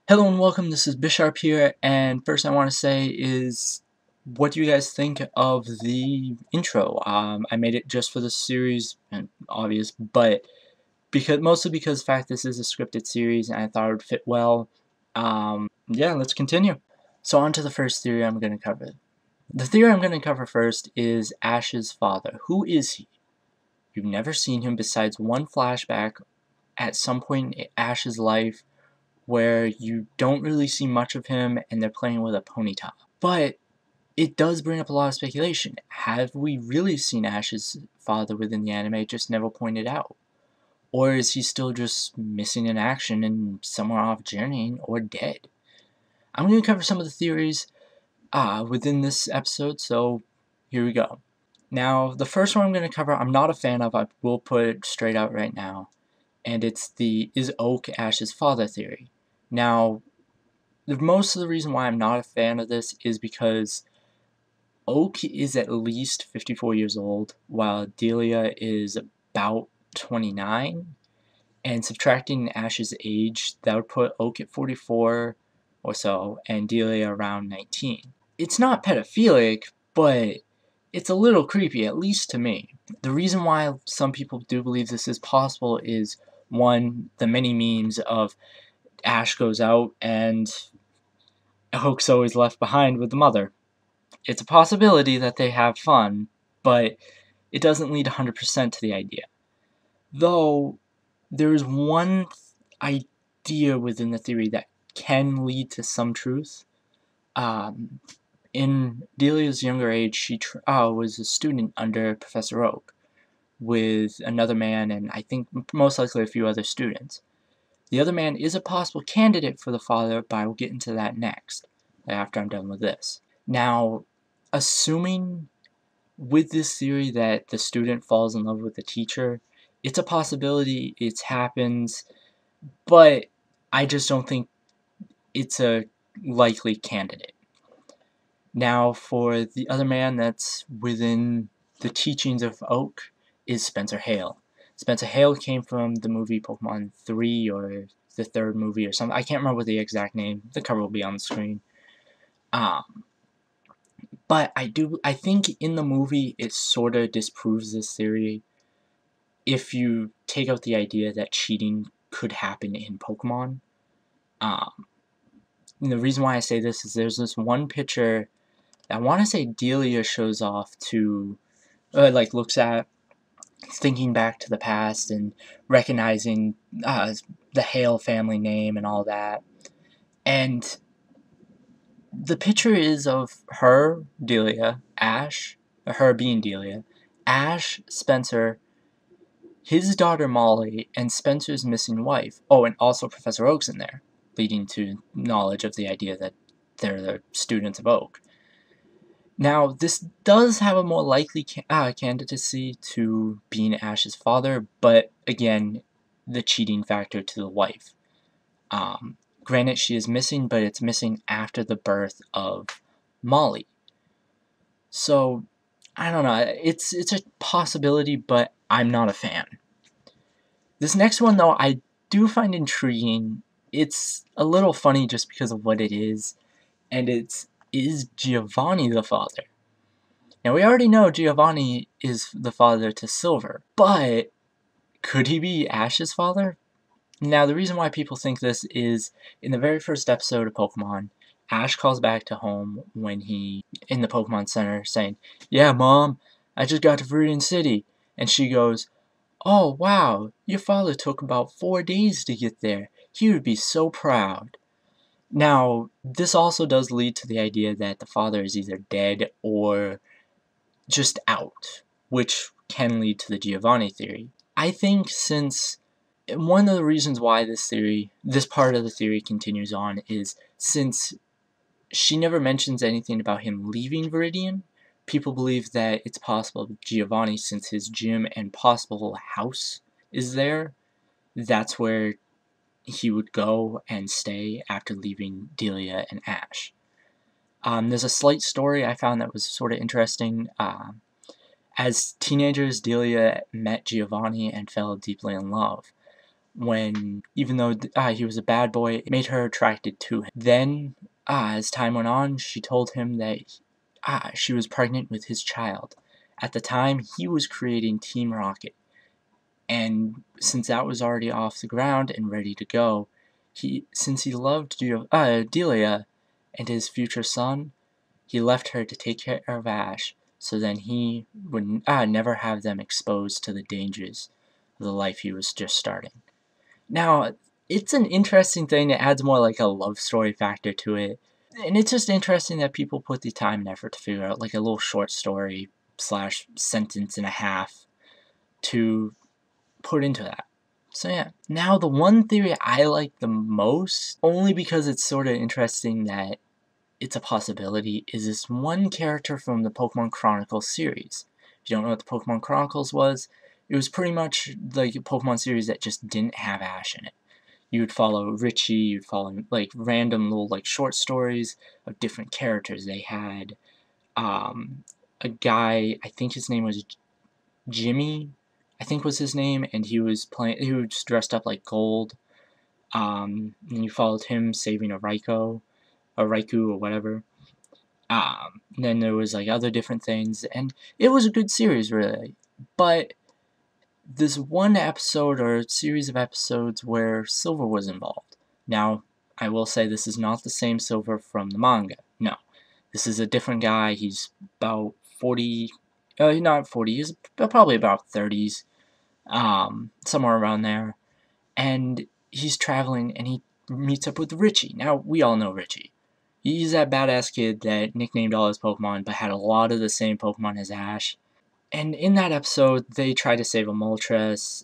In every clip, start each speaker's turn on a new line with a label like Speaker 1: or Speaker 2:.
Speaker 1: Hello and welcome, this is Bisharp here, and first I want to say is, what do you guys think of the intro? I made it just for the series, and obvious, but mostly because the fact this is a scripted series and I thought it would fit well. Yeah, let's continue. So on to the first theory I'm going to cover. The theory I'm going to cover first is Ash's father. Who is he? You've never seen him besides one flashback at some point in Ash's life where you don't really see much of him and they're playing with a ponytail. But it does bring up a lot of speculation. Have we really seen Ash's father within the anime, just never pointed out? Or is he still just missing in action and somewhere off journeying or dead? I'm going to cover some of the theories within this episode, so here we go. Now, the first one I'm going to cover, I'm not a fan of, I will put it straight out right now, and it's the is Oak Ash's father theory. Now, most of the reason why I'm not a fan of this is because Oak is at least 54 years old, while Delia is about 29, and subtracting Ash's age, that would put Oak at 44 or so, and Delia around 19. It's not pedophilic, but it's a little creepy, at least to me. The reason why some people do believe this is possible is, one, the many memes of Ash goes out and Oak's always left behind with the mother. It's a possibility that they have fun, but it doesn't lead 100% to the idea. Though, there's one idea within the theory that can lead to some truth. In Delia's younger age, she was a student under Professor Oak with another man and I think most likely a few other students. The other man is a possible candidate for the father, but I will get into that next, after I'm done with this. Now, assuming with this theory that the student falls in love with the teacher, it's a possibility, it happens, but I just don't think it's a likely candidate. Now, for the other man that's within the teachings of Oak is Spencer Hale. Spencer Hale came from the movie Pokemon 3 or the third movie or something. I can't remember the exact name. The cover will be on the screen. But I think in the movie it sort of disproves this theory if you take out the idea that cheating could happen in Pokemon. And the reason why I say this is there's this one picture that I want to say Delia shows off to, looks at, thinking back to the past and recognizing the Hale family name and all that. And the picture is of her, Delia, Ash, her being Delia, Ash, Spencer, his daughter Molly, and Spencer's missing wife. Oh, and also Professor Oak's in there, leading to knowledge of the idea that they're the students of Oak. Now, this does have a more likely candidacy to being Ash's father, but again, the cheating factor to the wife. Granted, she is missing, but it's missing after the birth of Molly. So, I don't know, it's a possibility, but I'm not a fan. This next one, though, I do find intriguing. It's a little funny just because of what it is, and is Giovanni the father? Now, we already know Giovanni is the father to Silver, but could he be Ash's father? Now, the reason why people think this is, in the very first episode of Pokemon, Ash calls back to home when in the Pokemon Center, saying, "Yeah, Mom, I just got to Viridian City." And she goes, "Oh, wow, your father took about 4 days to get there. He would be so proud." Now, this also does lead to the idea that the father is either dead or just out, which can lead to the Giovanni theory. I think since one of the reasons why this part of the theory continues on is since she never mentions anything about him leaving Viridian, people believe that it's possible Giovanni, since his gym and possible house is there, that's where he would go and stay after leaving Delia and Ash. There's a slight story I found that was sort of interesting. As teenagers, Delia met Giovanni and fell deeply in love. when, even though he was a bad boy, it made her attracted to him. Then, as time went on, she told him that she was pregnant with his child. At the time, he was creating Team Rocket. And since that was already off the ground and ready to go, since he loved Delia and his future son, he left her to take care of Ash, so then he would never have them exposed to the dangers of the life he was just starting. Now, it's an interesting thing. It adds more like a love story factor to it. And it's just interesting that people put the time and effort to figure out like a little short story / sentence and a half to put into that. So yeah. Now the one theory I like the most, only because it's sort of interesting that it's a possibility, is this one character from the Pokemon Chronicles series. If you don't know what the Pokemon Chronicles was, it was pretty much like a Pokemon series that just didn't have Ash in it. You would follow Richie, you'd follow like random little like short stories of different characters. They had a guy, I think his name was Jimmy, I think was his name, and he was dressed up like gold. And you followed him saving a Raikou or whatever. Then there was like other different things, and it was a good series really. But this one episode or series of episodes where Silver was involved. Now, I will say this is not the same Silver from the manga. No, this is a different guy. He's about 40. Not 40. He's probably about 30s. Somewhere around there. And he's traveling and he meets up with Richie. Now, we all know Richie. He's that badass kid that nicknamed all his Pokemon, but had a lot of the same Pokemon as Ash. And in that episode, they try to save a Moltres,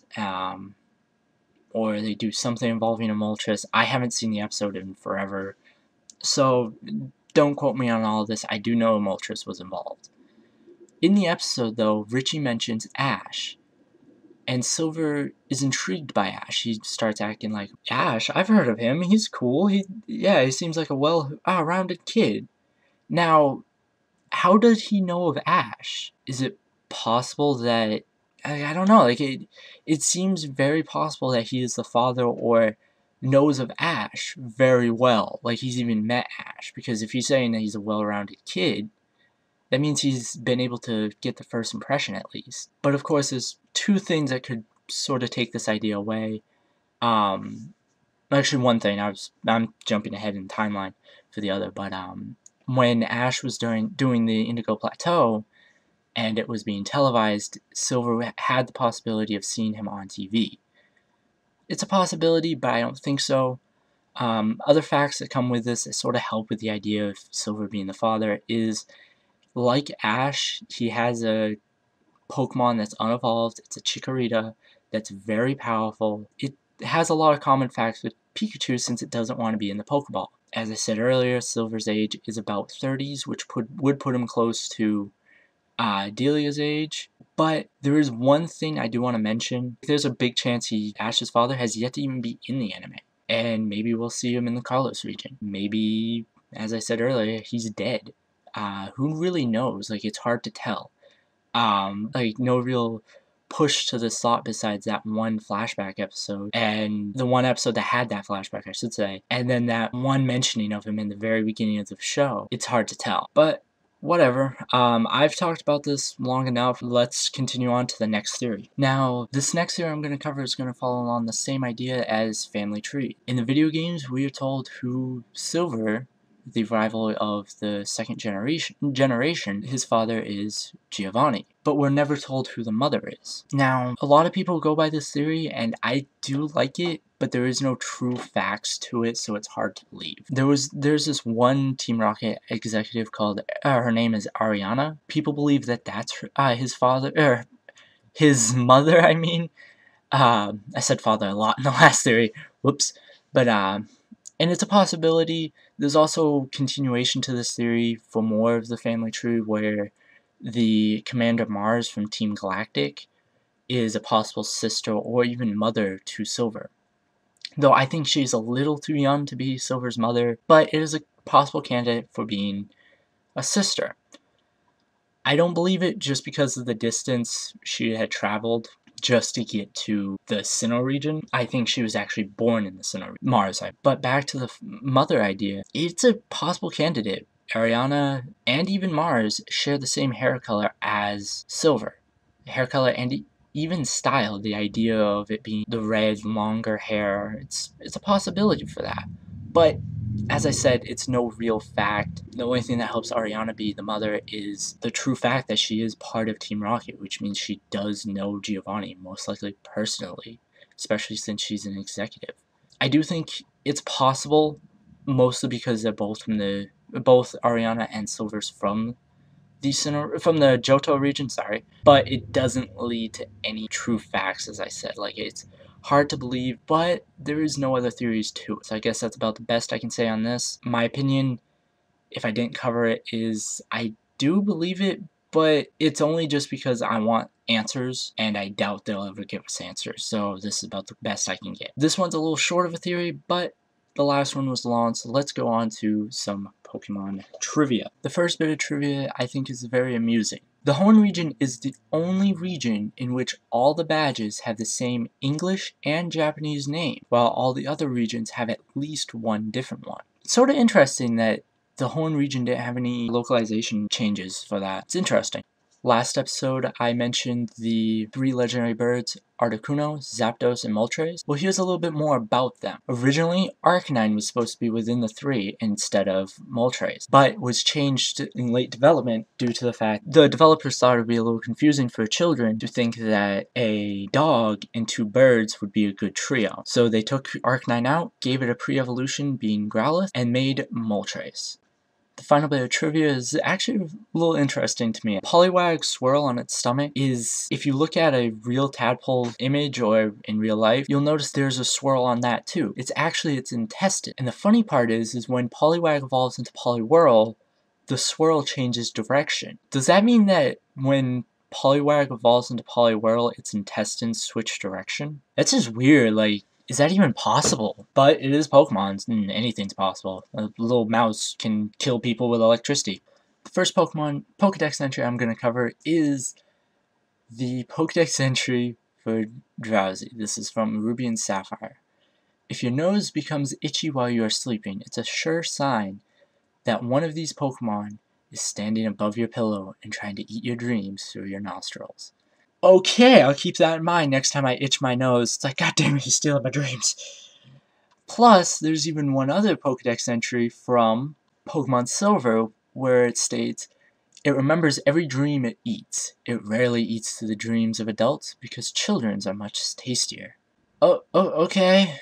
Speaker 1: or they do something involving a Moltres. I haven't seen the episode in forever, so don't quote me on all of this. I do know a Moltres was involved. In the episode, though, Richie mentions Ash, and Silver is intrigued by Ash. He starts acting like, Ash, I've heard of him. He's cool. He seems like a well-rounded kid. Now, how does he know of Ash? Is it possible that, I don't know, like it seems very possible that he is the father or knows of Ash very well, like he's even met Ash, because if he's saying that he's a well-rounded kid, that means he's been able to get the first impression at least. But of course there's two things that could sort of take this idea away. Actually one thing, I'm jumping ahead in the timeline for the other, but when Ash was doing the Indigo Plateau, and it was being televised, Silver had the possibility of seeing him on TV. It's a possibility, but I don't think so. Other facts that come with this that sort of help with the idea of Silver being the father is, like Ash, he has a Pokemon that's unevolved. It's a Chikorita that's very powerful. It has a lot of common facts with Pikachu since it doesn't want to be in the Pokeball. As I said earlier, Silver's age is about 30s, which would put him close to Delia's age. But there is one thing I do want to mention. There's a big chance Ash's father has yet to even be in the anime. And maybe we'll see him in the Kalos region. Maybe, as I said earlier, he's dead. Who really knows? Like, it's hard to tell. Like, no real push to the slot besides that one flashback episode, and the one episode that had that flashback, I should say, and then that one mentioning of him in the very beginning of the show. It's hard to tell. But whatever. I've talked about this long enough. Let's continue on to the next theory. Now, this next theory I'm going to cover is going to follow along the same idea as Family Tree. In the video games, we are told who Silver, the rival of the second generation, his father is Giovanni. But we're never told who the mother is. Now, a lot of people go by this theory, and I do like it, but there is no true facts to it, so it's hard to believe. There's this one Team Rocket executive called, her name is Ariana. People believe that that's his father, his mother, I mean. I said father a lot in the last theory, whoops. But, and it's a possibility. There's also continuation to this theory for more of the family tree, where the Commander Mars from Team Galactic is a possible sister or even mother to Silver. Though I think she's a little too young to be Silver's mother, but it is a possible candidate for being a sister. I don't believe it just because of the distance she had traveled just to get to the Sinnoh region. I think she was actually born in the Sinnoh Mars. But back to the mother idea, it's a possible candidate. Ariana and even Mars share the same hair color as Silver. Hair color and even style, the idea of it being the red, longer hair, it's a possibility for that. But as I said, it's no real fact. The only thing that helps Ariana be the mother is the true fact that she is part of Team Rocket, which means she does know Giovanni, most likely personally, especially since she's an executive. I do think it's possible, mostly because they're both Ariana and Silver's from the Johto region, sorry, but it doesn't lead to any true facts, as I said. Like, it's hard to believe, but there is no other theories to it. So I guess that's about the best I can say on this. My opinion, if I didn't cover it, is I do believe it, but it's only just because I want answers, and I doubt they'll ever give us answers. So this is about the best I can get. This one's a little short of a theory, but the last one was long, so let's go on to some Pokemon trivia. The first bit of trivia I think is very amusing. The Hoenn region is the only region in which all the badges have the same English and Japanese name, while all the other regions have at least one different one. It's sort of interesting that the Hoenn region didn't have any localization changes for that. It's interesting. Last episode, I mentioned the 3 legendary birds, Articuno, Zapdos, and Moltres. Well, here's a little bit more about them. Originally, Arcanine was supposed to be within the 3 instead of Moltres, but was changed in late development due to the fact the developers thought it would be a little confusing for children to think that a dog and 2 birds would be a good trio. So they took Arcanine out, gave it a pre-evolution being Growlithe, and made Moltres. The final bit of trivia is actually a little interesting to me. Poliwag's swirl on its stomach is, if you look at a real tadpole image or in real life, you'll notice there's a swirl on that too. It's actually its intestine. And the funny part is when Poliwag evolves into Poliwhirl, the swirl changes direction. Does that mean that when Poliwag evolves into Poliwhirl, its intestines switch direction? That's just weird, like, is that even possible? But it is Pokemon, and anything's possible. A little mouse can kill people with electricity. The first Pokemon Pokedex entry I'm going to cover is the Pokedex entry for Drowsy. This is from Ruby and Sapphire. If your nose becomes itchy while you are sleeping, it's a sure sign that one of these Pokemon is standing above your pillow and trying to eat your dreams through your nostrils. Okay, I'll keep that in mind next time I itch my nose. It's like, God damn it, you're stealing my dreams. Plus, there's even one other Pokedex entry from Pokemon Silver where it states, it remembers every dream it eats. It rarely eats the dreams of adults because children's are much tastier. Okay.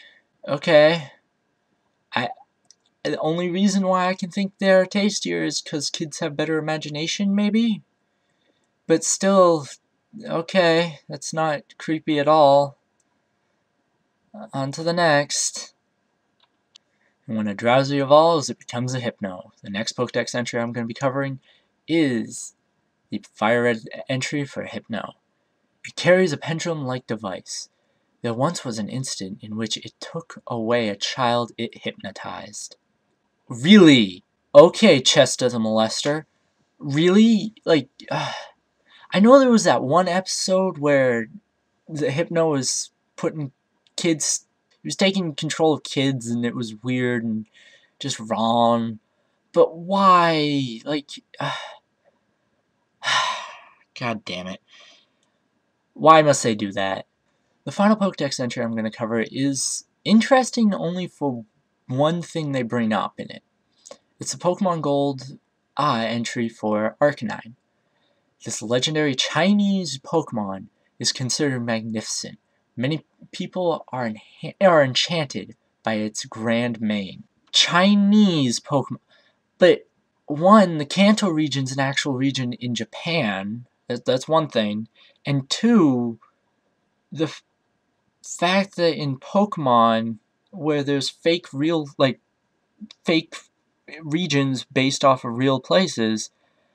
Speaker 1: The only reason why I can think they're tastier is because kids have better imagination, maybe? But still, okay, that's not creepy at all. On to the next. And when a Drowsy evolves, it becomes a Hypno. The next Pokedex entry I'm going to be covering is the Fire Red entry for Hypno. It carries a pendulum-like device. There once was an instant in which it took away a child it hypnotized. Really? Okay, Chester the Molester. Really? Like, I know there was that one episode where the Hypno was putting kids, he was taking control of kids, and it was weird and just wrong. But why? Like, God damn it. Why must they do that? The final Pokedex entry I'm going to cover is interesting only for one thing they bring up in it. It's a Pokemon Gold entry for Arcanine. This legendary Chinese Pokemon is considered magnificent. Many people are enchanted by its grand mane. Chinese Pokemon. But one, the Kanto region's an actual region in Japan. That's one thing. And two, the fact that in Pokemon, where there's fake regions based off of real places,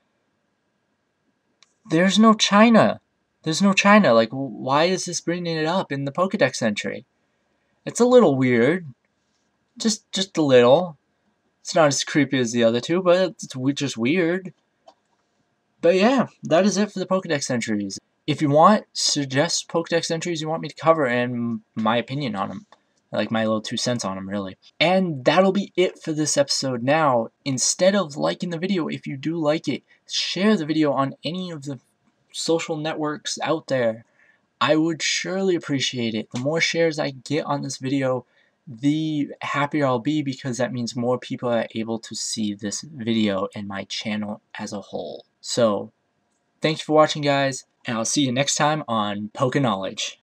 Speaker 1: there's no China. There's no China. Like, why is this bringing it up in the Pokedex entry? It's a little weird. Just a little. It's not as creepy as the other two, but it's just weird. But yeah, that is it for the Pokedex entries. if you want, suggest Pokedex entries you want me to cover and my opinion on them. Like my little 2 cents on them, really. And that'll be it for this episode. Now, instead of liking the video, if you do like it, share the video on any of the social networks out there. I would surely appreciate it. The more shares I get on this video, the happier I'll be, because that means more people are able to see this video and my channel as a whole. So, thanks for watching, guys, and I'll see you next time on Poke Knowledge.